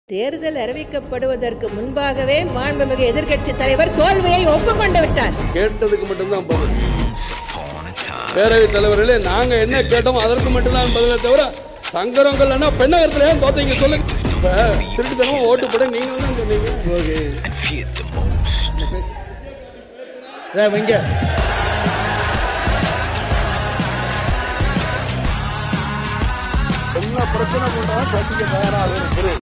தேர்தல் அறிவிக்கப்படுவதற்கு முன்பாகவே மாண்புமிகு எதிர்க்கட்சி தலைவர் தோல்வியை ஒப்புக்கொண்டு விட்டார். கேட்டதுக்கு மட்டும்தான் பதில். பேரவைத் தலைவர்களே, நாங்க என்ன கேட்டோம் அதற்கு மட்டும்தான் பதிலை தவிர சங்கரங்கள்னா பெண்ணகத்துல ஏன் தோத்தீங்க சொல்லுங்க. இப்ப திருட்டுத்தனமா ஓட்டு போட நீங்க தான் சொன்னீங்க. என்ன பிரச்சனை பண்றா தயாராக